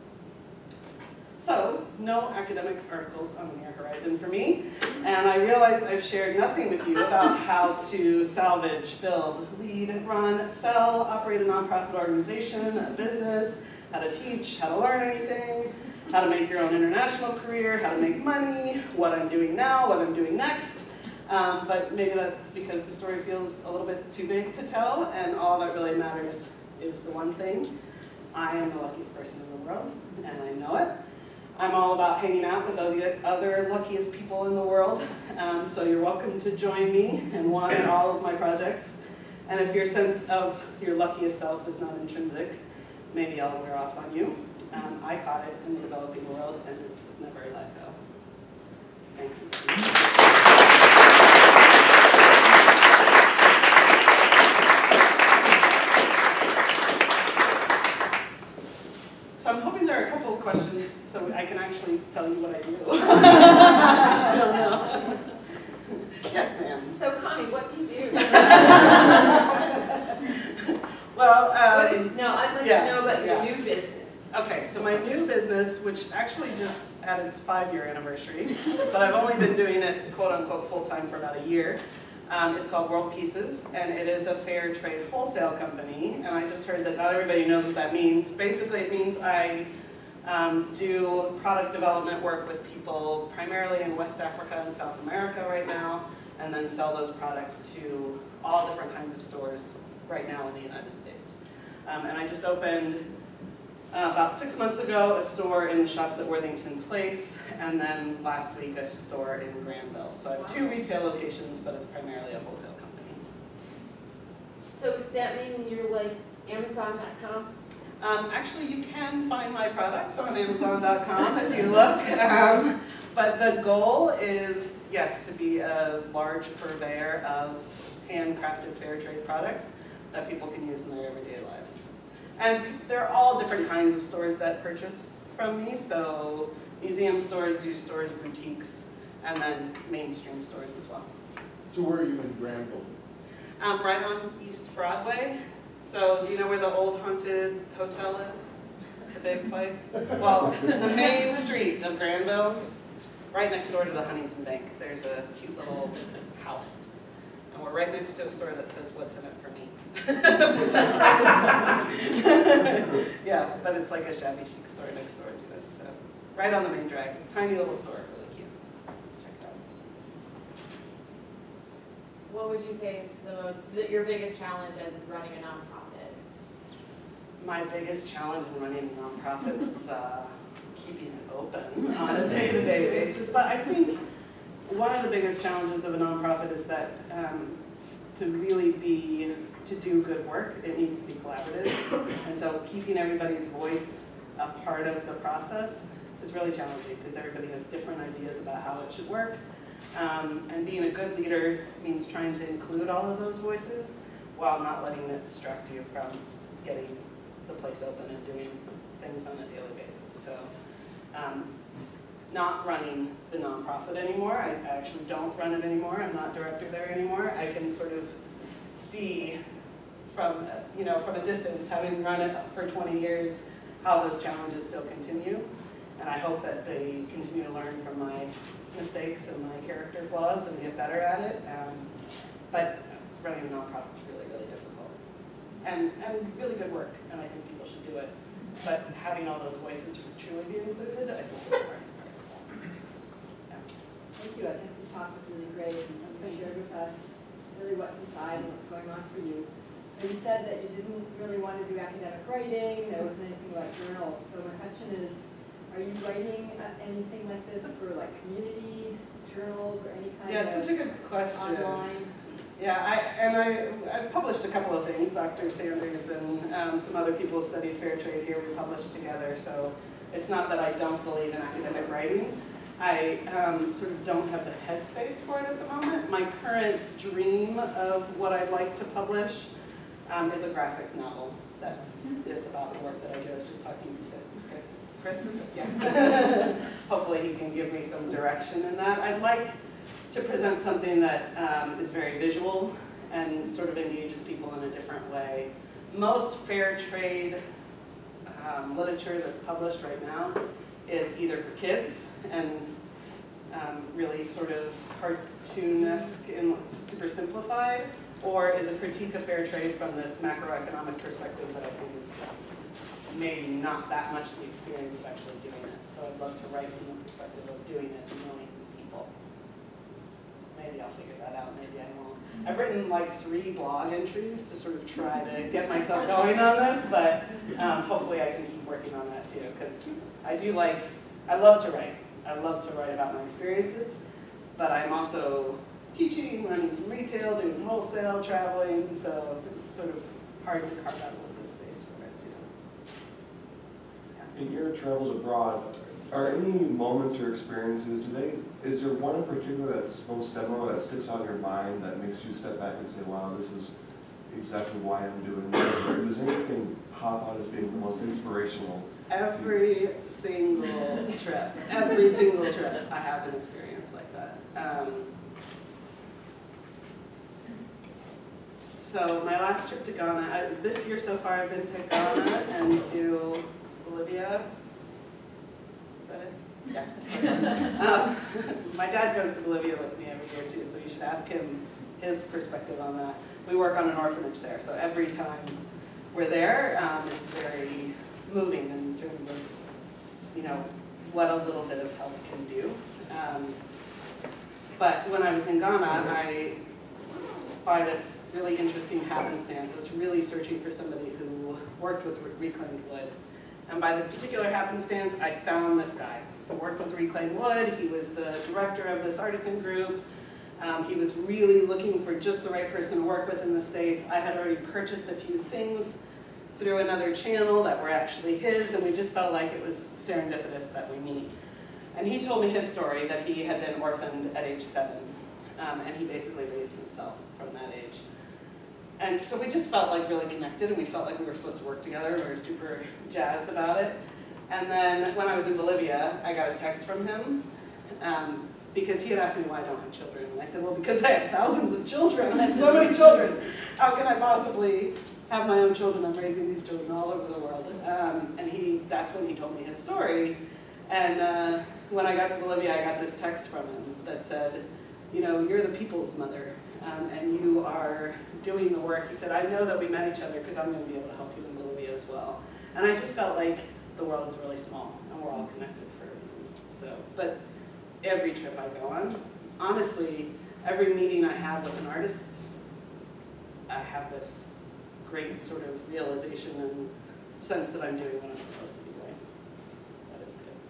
So, no academic articles on the near horizon for me, and I realized I've shared nothing with you about how to salvage, build, lead, run, sell, operate a nonprofit organization, a business, how to teach, how to learn anything, how to make your own international career, how to make money, what I'm doing now, what I'm doing next. Um, but maybe that's because the story feels a little bit too big to tell, and all that really matters is the one thing. I am the luckiest person in the world, and I know it. I'm all about hanging out with the other luckiest people in the world, um, so you're welcome to join me in one or all of my projects. And if your sense of your luckiest self is not intrinsic, maybe I'll wear off on you. Um, I caught it in the developing world, and it's never let go. Thank you. So I'm hoping there are a couple of questions so I can actually tell you what I do. I don't know. Yes, ma'am. So Connie, what do you do? Well, um, what is, no, I'd like yeah, to know about your yeah. new business. Okay, so my new business, which actually just had its five-year anniversary, but I've only been doing it quote-unquote full-time for about a year, um, is called World Pieces, and it is a fair trade wholesale company, and I just heard that not everybody knows what that means. Basically, it means I um, do product development work with people primarily in West Africa and South America right now, and then sell those products to all different kinds of stores right now in the United States. Um, and I just opened uh, about six months ago a store in the shops at Worthington Place, and then last week a store in Granville. So I have two retail locations, but it's primarily a wholesale company. So does that mean you're like Amazon dot com? Um, actually, you can find my products on Amazon dot com if you look. Um, but the goal is, yes, to be a large purveyor of handcrafted fair trade products that people can use in their everyday lives. And there are all different kinds of stores that purchase from me, so museum stores, zoo stores, boutiques, and then mainstream stores as well. So where are you in Granville? Um, right on East Broadway. So do you know where the old haunted hotel is? The big place? Well, the main street of Granville, right next door to the Huntington Bank, there's a cute little house. And we're right next to a store that says, "What's in it for me?" Which is kind of funny. Yeah, but it's like a shabby chic store next door to us. So right on the main drag, tiny little store, really cute. Check it out. What would you say is the most, the, your biggest challenge as running a nonprofit? My biggest challenge in running a nonprofit is uh, keeping it open on a day-to-day basis. But I think one of the biggest challenges of a nonprofit is that um, to really be, to do good work, it needs to be collaborative. And so keeping everybody's voice a part of the process is really challenging because everybody has different ideas about how it should work. Um, and being a good leader means trying to include all of those voices while not letting it distract you from getting the place open and doing things on a daily basis. So um, not running the nonprofit anymore. I, I actually don't run it anymore. I'm not director there anymore. I can sort of see from, you know, from a distance, having run it for twenty years, how those challenges still continue. And I hope that they continue to learn from my mistakes and my character flaws and get better at it. Um, but running a nonprofit is really, really difficult. And, and really good work, and I think people should do it. But having all those voices truly be included, I think is the hardest part. Yeah. Thank you. I think the talk was really great, and you shared with us really what's inside and what's going on for you. So you said that you didn't really want to do academic writing, there wasn't anything about journals. So my question is, are you writing uh, anything like this for like community journals or any kind yeah, of Yeah, such a good question. online? Yeah, I, and I, I've published a couple of things. Doctor Sanders and um, some other people who study fair trade here, we published together. So it's not that I don't believe in academic writing. I um, sort of don't have the headspace for it at the moment. My current dream of what I'd like to publish um, is a graphic novel that is about the work that I do. I was just talking to Chris. Chris, is it? Yeah. Hopefully he can give me some direction in that. I'd like to present something that um, is very visual and sort of engages people in a different way. Most fair trade um, literature that's published right now is either for kids and um, really sort of cartoonesque and super simplified, or is a critique of fair trade from this macroeconomic perspective that I think is maybe not that much the experience of actually doing it. So I'd love to write from the perspective of doing it and knowing people. Maybe I'll figure that out, maybe I won't. I've written like three blog entries to sort of try to get myself going on this, but um, hopefully I can keep working on that too, because I do like, I love to write. I love to write about my experiences, but I'm also teaching, running some retail, doing wholesale, traveling, so it's sort of hard to carve out a little bit of space for it too. Yeah. In your travels abroad, are any moments or experiences, do they, is there one in particular that's most seminal, that sticks out in your mind, that makes you step back and say, wow, this is exactly why I'm doing this? Or does anything pop out as being the most inspirational? Every single trip, every single trip, I have an experience like that. Um, so my last trip to Ghana, I, this year so far I've been to Ghana and to Bolivia. Yeah. um, my dad goes to Bolivia with me every year too, so you should ask him his perspective on that. We work on an orphanage there, so every time we're there, um, it's very moving in terms of, you know, what a little bit of help can do. Um, but when I was in Ghana, I, by this really interesting happenstance, was really searching for somebody who worked with reclaimed wood. And by this particular happenstance, I found this guy who worked with reclaimed wood. He was the director of this artisan group. Um, he was really looking for just the right person to work with in the States. I had already purchased a few things through another channel that were actually his, and we just felt like it was serendipitous that we meet. And he told me his story, that he had been orphaned at age seven. um, and he basically raised himself from that age. And so we just felt like really connected, and we felt like we were supposed to work together. We were super jazzed about it. And then when I was in Bolivia, I got a text from him um, because he had asked me why I don't have children. And I said, well, because I have thousands of children. I have so many children. How can I possibly have my own children? I'm raising these children all over the world. Um, and he, that's when he told me his story. And uh, when I got to Bolivia, I got this text from him that said, you know, you're the people's mother, um, and you are doing the work. He said, I know that we met each other because I'm going to be able to help you in Bolivia as well. And I just felt like the world is really small, and we're all connected for a reason. So, but every trip I go on, honestly, every meeting I have with an artist, I have this great sort of realization and sense that I'm doing what I'm supposed to be doing. That is good.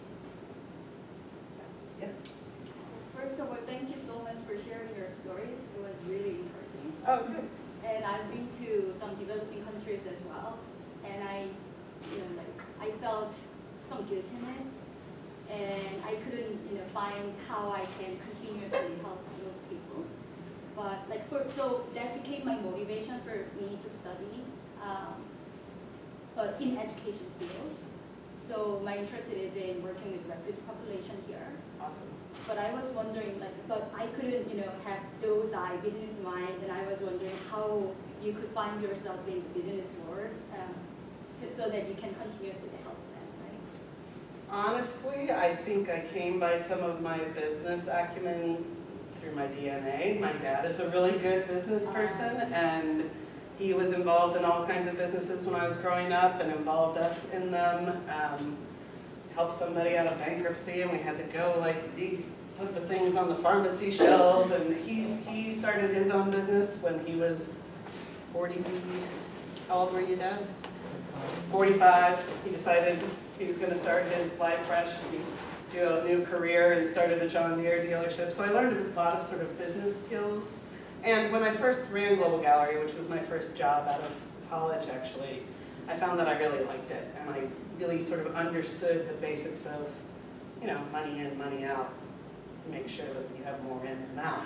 Yeah. First of all, thank you so much for sharing your stories. It was really interesting. Oh, good. And I've been to some developing countries as well, and I, you know, like I felt some guiltiness, and I couldn't, you know, find how I can continuously help those people. But like for so that became my motivation for me to study, um, but in education field. So my interest is in working with refugee population here. Awesome. But I was wondering, like, but I couldn't, you know, have those eye business mind, and I was wondering how you could find yourself in the business world, um, so that you can continuously help them, right? Honestly, I think I came by some of my business acumen through my D N A. My dad is a really good business person, and he was involved in all kinds of businesses when I was growing up and involved us in them. Um, helped somebody out of bankruptcy, and we had to go like he put the things on the pharmacy shelves, and he, he started his own business when he was forty, how old were you, Dad? forty-five. He decided he was going to start his Live Fresh and do a new career and started a John Deere dealership. So I learned a lot of sort of business skills. And when I first ran Global Gallery, which was my first job out of college actually, I found that I really liked it, and I really sort of understood the basics of, you know, money in, money out. Make sure that you have more in than out.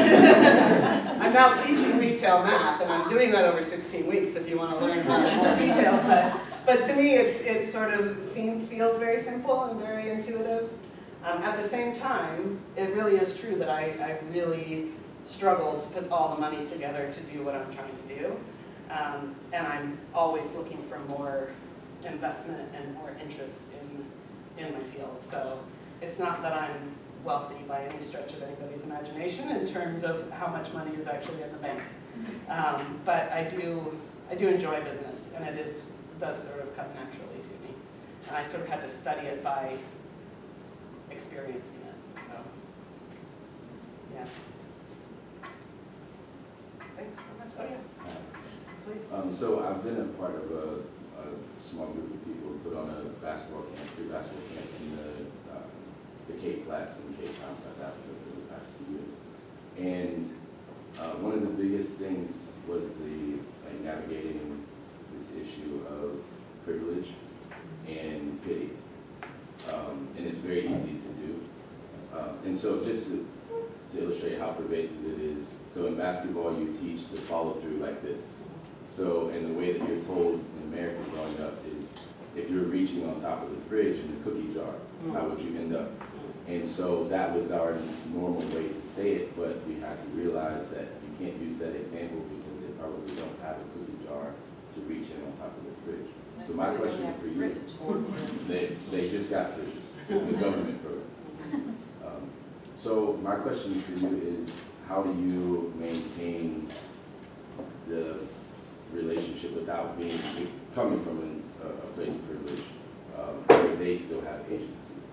I'm now teaching retail math, and I'm doing that over sixteen weeks if you want to learn more detail. But, but to me, it's, it sort of seems, feels very simple and very intuitive. Um, at the same time, it really is true that I, I really struggle to put all the money together to do what I'm trying to do. Um, and I'm always looking for more investment and more interest in, in my field. So it's not that I'm wealthy by any stretch of anybody's imagination in terms of how much money is actually in the bank. Um, but I do, I do enjoy business, and it is, does sort of come naturally to me. And I sort of had to study it by experiencing it, so, yeah. Thanks so much. Oh, yeah. Please. Um, so I've been a part of a, a small group of people who put on a basketball camp, free basketball camp in the, uh, the Cape Flats in Cape Town, South Africa for the past two years. And uh, one of the biggest things was the like, navigating this issue of privilege and pity. Um, and it's very easy to do. Uh, and so just to, to illustrate how pervasive it is, so in basketball you teach the follow through like this. So, and the way that you're told in America growing up is, if you're reaching on top of the fridge in the cookie jar, mm-hmm. how would you end up? And so that was our normal way to say it, but we had to realize that you can't use that example because they probably don't have a cookie jar to reach in on top of the fridge. So my question for you, they, they just got fridges. It's a government program. Um, so my question for you is, how do you maintain the relationship without being coming from an, a, a place of privilege, um, where they still have agency?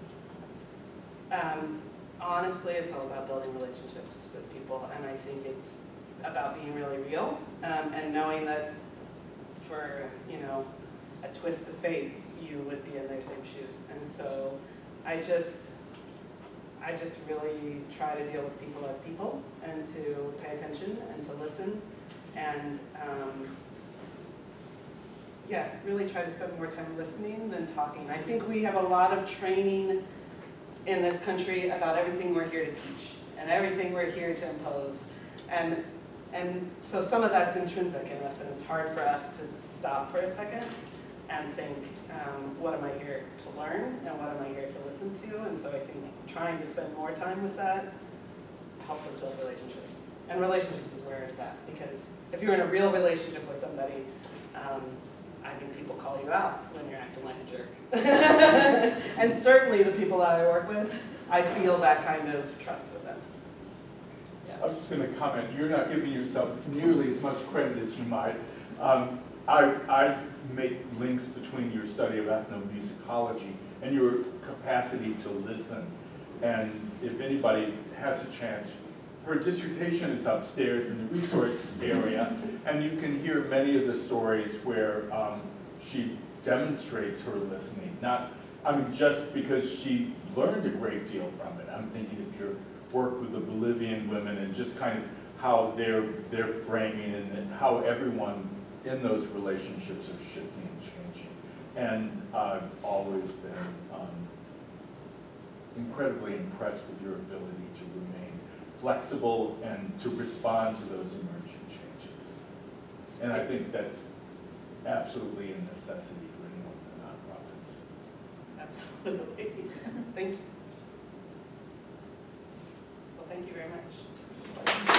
Um, honestly, it's all about building relationships with people, and I think it's about being really real, um, and knowing that for, you know, a twist of fate, you would be in their same shoes. And so I just, I just really try to deal with people as people, and to pay attention and to listen, and um, yeah, really try to spend more time listening than talking. I think we have a lot of training in this country about everything we're here to teach, and everything we're here to impose. And, and so some of that's intrinsic in us, and it's hard for us to stop for a second and think, um, what am I here to learn, and what am I here to listen to? And so I think trying to spend more time with that helps us build relationships. And relationships is where it's at, because if you're in a real relationship with somebody, um, I think people call you out when you're acting like a jerk. And certainly the people that I work with, I feel that kind of trust with them. Yeah. I was just going to comment, you're not giving yourself nearly as much credit as you might. Um, I, I make links between your study of ethnomusicology and your capacity to listen. And if anybody has a chance, her dissertation is upstairs in the resource area, and you can hear many of the stories where um, she demonstrates her listening. Not, I mean, just because she learned a great deal from it. I'm thinking of your work with the Bolivian women and just kind of how they're, they're framing and how everyone in those relationships are shifting and changing. And I've always been um, incredibly impressed with your ability to remain flexible and to respond to those emerging changes. And I think that's absolutely a necessity for anyone in the nonprofits. Absolutely. Thank you. Well, thank you very much.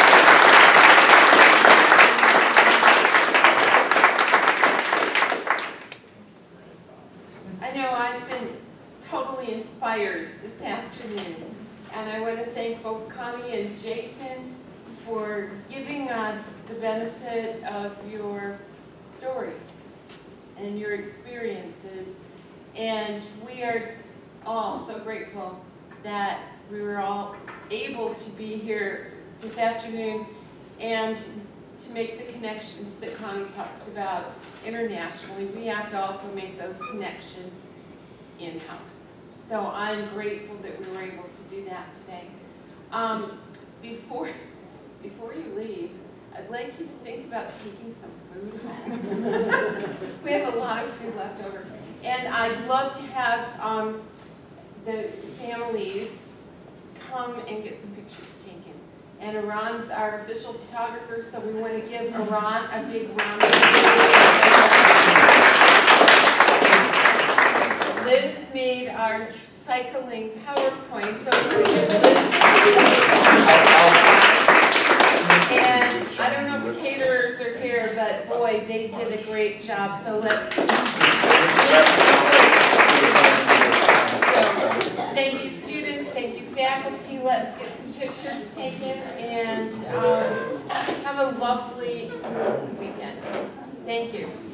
I know I've been totally inspired this afternoon, and I want to thank both Connie and Jason for giving us the benefit of your stories and your experiences. And we are all so grateful that we were all able to be here this afternoon and to make the connections that Connie talks about internationally. We have to also make those connections in-house. So I'm grateful that we were able to do that today. Um, before, before you leave, I'd like you to think about taking some food home. We have a lot of food left over. And I'd love to have um, the families come and get some pictures taken. And Iran's our official photographer, so we want to give Iran a big round of applause. Liz made our cycling PowerPoint, so we're going to give Liz. And I don't know if the caterers are here, but boy, they did a great job, so let's. So, thank you students, thank you faculty, let's get some pictures taken and um, have a lovely weekend. Thank you.